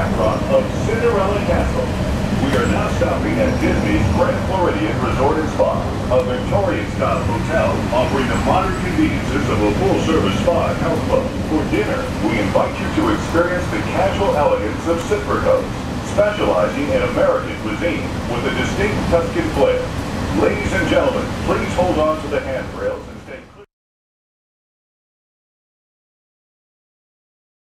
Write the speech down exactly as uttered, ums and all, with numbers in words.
backdrop of Cinderella Castle. We are now stopping at Disney's Grand Floridian Resort and Spa, a Victorian-style hotel offering the modern conveniences of a full-service spa and health club. For dinner, we invite you to experience the casual elegance of Ciprico's, specializing in American cuisine with a distinct Tuscan flair. Ladies and gentlemen, please hold on to the handrail